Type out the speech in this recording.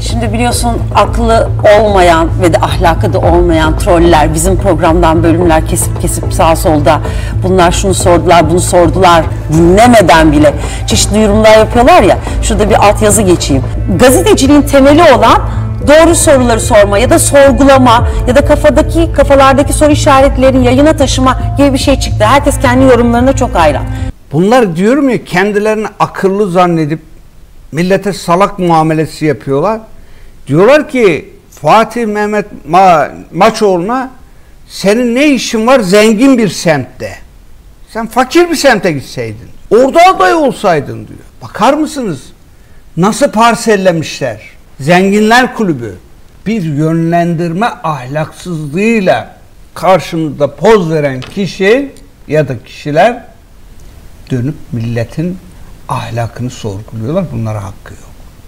Şimdi biliyorsun aklı olmayan ve de ahlakı da olmayan troller bizim programdan bölümler kesip sağ solda bunlar şunu sordular bunu sordular dinlemeden bile çeşitli yorumlar yapıyorlar ya. Şurada bir altyazı geçeyim. Gazeteciliğin temeli olan doğru soruları sorma ya da sorgulama ya da kafalardaki soru işaretlerini yayına taşıma gibi bir şey çıktı. Herkes kendi yorumlarına çok hayran. Bunlar diyorum ya kendilerini akıllı zannedip millete salak muamelesi yapıyorlar. Diyorlar ki Fatih Mehmet Maçoğlu'na senin ne işin var zengin bir semtte? Sen fakir bir semte gitseydin. Orada aday olsaydın diyor. Bakar mısınız? Nasıl parsellemişler? Zenginler Kulübü bir yönlendirme ahlaksızlığıyla karşınızda poz veren kişi ya da kişiler dönüp milletin ahlakını sorguluyorlar. Bunlara hakkı yok.